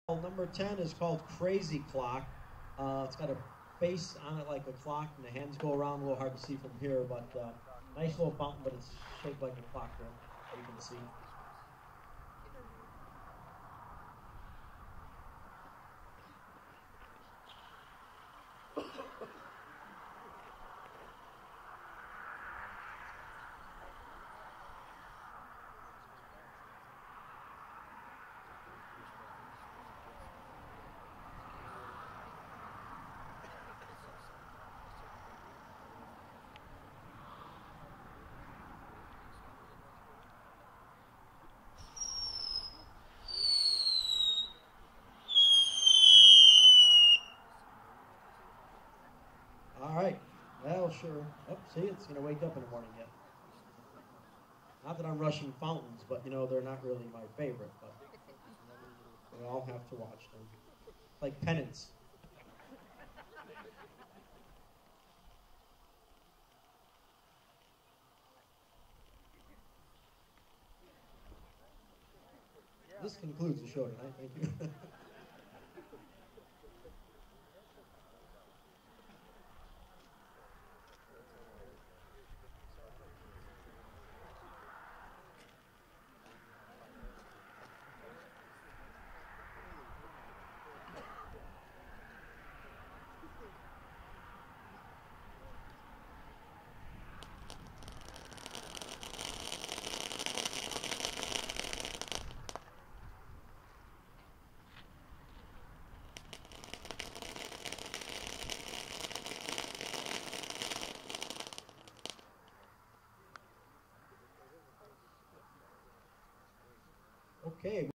Number 10 is called Crazy Clock. It's got a face on it like a clock, and the hands go around. A little hard to see from here, but nice little fountain, but it's shaped like a clock there, you can see. All right. Well, sure. Oh, see, it's going to wake up in the morning yet. Not that I'm rushing fountains, but, they're not really my favorite, but we all have to watch them. Like penance. This concludes the show tonight. Thank you. Okay.